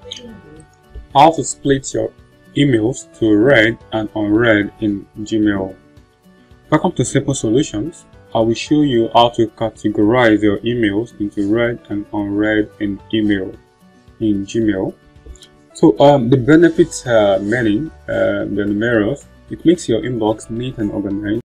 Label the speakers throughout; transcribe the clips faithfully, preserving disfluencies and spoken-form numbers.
Speaker 1: How to split your emails to read and unread in Gmail. Welcome to Simple Solutions. I will show you how to categorize your emails into read and unread in email in Gmail. So um, the benefits are many, uh, the numerous. It makes your inbox neat and organized.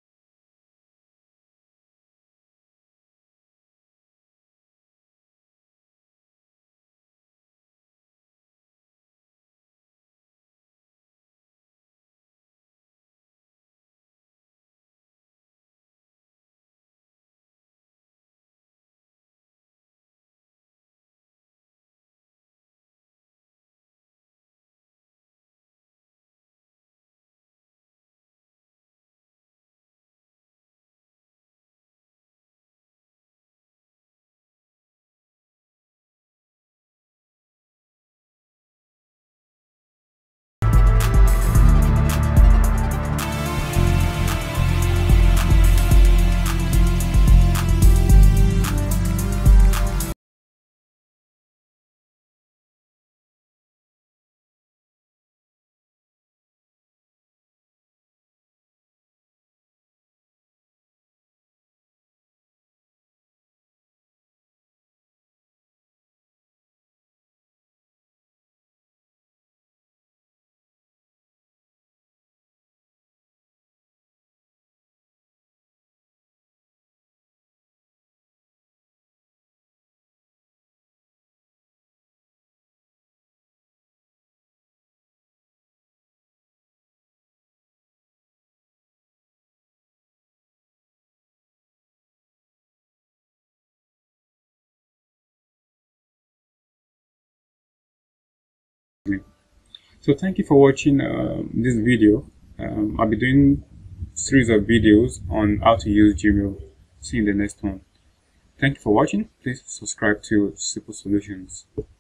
Speaker 1: So thank you for watching uh, this video. Um, I'll be doing series of videos on how to use Gmail. See you in the next one. Thank you for watching. Please subscribe to Simple Solutions.